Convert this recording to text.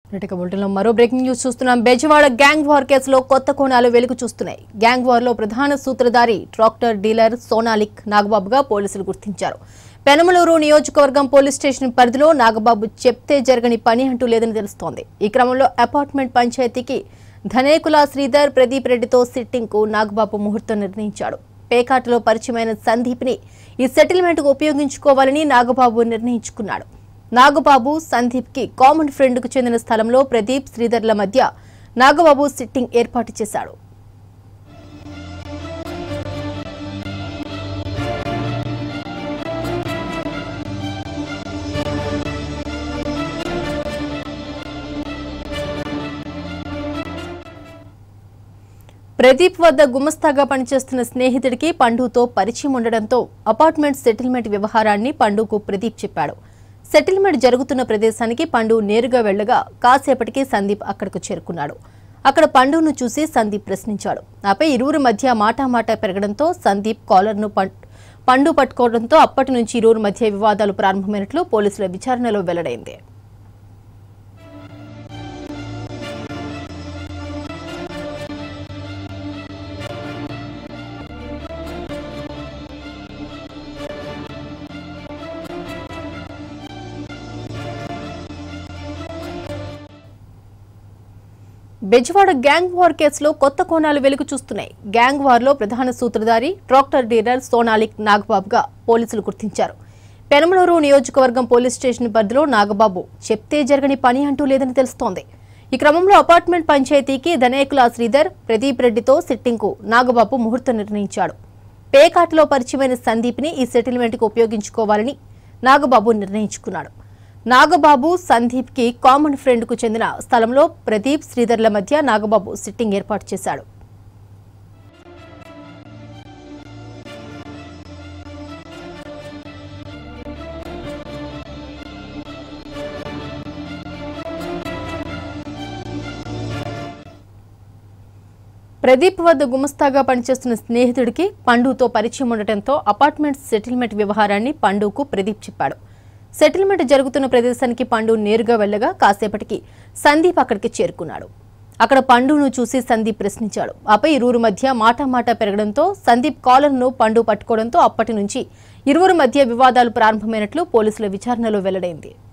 మరో breaking news చూస్తున్నాం. Bezawada gang war కేసులో కొత్త కోణాలు వెలుగు చూస్తున్నాయి. గ్యాంగ్ వార్ లో ప్రధాన సూత్రధారి ట్రాక్టర్ డీలర్ సోనాలిక్ నాగబాబుగా పోలీసులు గుర్తించారు. పెనమలూరు నియోజకవర్గం పోలీస్ స్టేషన్ పరిధిలో నాగబాబు చెప్తే జరగని పని అంటూ లేదని తెలుస్తోంది. ఈ క్రమంలో అపార్ట్మెంట్ పంచాయతీకి ధనేకుల శ్రీధర్ ప్రదీప్ రెడ్డితో సిట్టింగ్ కు నాగబాబు ముహూర్తం నిర్ణయించాడు. పేకాటలో పరిచయమైన సందీప్ ని ఈ సెటిల్మెంట్ కు ఉపయోగించుకోవాలని నాగబాబు నిర్ణయించుకున్నాడు. నాగబాబు సందీప్ కి కామన్ ఫ్రెండ్ కు చెందిన స్థలంలో ప్రదీప్ శ్రీధర్ల మధ్య నాగబాబు సిట్టింగ్ ఏర్పాటు చేశాడు. ప్రదీప్ వద్ద గుమస్తాగా పనిచేస్తున్న స్నేహితుడికి పండుతో పరిచయం ఉండడంతో అపార్ట్మెంట్ సెటిల్మెంట్ వ్యవహారాన్ని పండుకు ప్రదీప్ చెప్పాడు. సెటిల్మెంట్ జరుగుతున్న ప్రదేశానికి పండు నేరుగా వెళ్లగా కాసేపటికి సందీప్ అక్కడకు చేరుకున్నాడు. అక్కడ పండును చూసి సందీప్ ప్రశ్నించాడు. ఆపై ఇరువురి మధ్య మాటామాటా పెరగడంతో సందీప్ కాలర్ను పండు పట్టుకోవడంతో అప్పటి నుంచి ఇరువురి మధ్య వివాదాలు ప్రారంభమైనట్లు పోలీసుల విచారణలో వెల్లడైంది. బెజవాడ గ్యాంగ్ వార్ కేసులో కొత్త కోణాలు వెలుగు చూస్తున్నాయి. గ్యాంగ్ వార్ లో ప్రధాన సూత్రధారి ట్రాక్టర్ డీలర్ సోనాలిక్ నాగబాబుగా పోలీసులు గుర్తించారు. పెనమలూరు నియోజకవర్గం పోలీస్ స్టేషన్ పరిధిలో నాగబాబు చెప్తే జరగని పని అంటూ లేదని తెలుస్తోంది. ఈ క్రమంలో అపార్ట్మెంట్ పంచాయతీకి ధనేకుల శ్రీధర్ ప్రదీప్ రెడ్డితో సిట్టింగ్ కు నాగబాబు ముహూర్తం నిర్ణయించాడు. పేకాటలో పరిచయమైన సందీప్ ని ఈ సెటిల్మెంట్ కు ఉపయోగించుకోవాలని నాగబాబు నిర్ణయించుకున్నాడు. నాగబాబు సందీప్ కి కామన్ ఫ్రెండ్ కు చెందిన స్థలంలో ప్రదీప్ శ్రీధర్ల మధ్య నాగబాబు సిట్టింగ్ ఏర్పాటు చేశాడు. ప్రదీప్ వద్ద గుమస్తాగా పనిచేస్తున్న స్నేహితుడికి పండుతో పరిచయం ఉండటంతో అపార్ట్మెంట్ సెటిల్మెంట్ వ్యవహారాన్ని పండుకు ప్రదీప్ చెప్పాడు. సెటిల్మెంట్ జరుగుతున్న ప్రదేశానికి పండు నేరుగా వెళ్లగా కాసేపటికి సందీప్ అక్కడికి చేరుకున్నాడు. అక్కడ పండును చూసి సందీప్ ప్రశ్నించాడు. ఆపై ఇరువురు మధ్య మాటామాటా పెరగడంతో సందీప్ కాలర్ను పండు పట్టుకోవడంతో అప్పటి నుంచి ఇరువురు మధ్య వివాదాలు ప్రారంభమైనట్లు పోలీసుల విచారణలో వెల్లడైంది.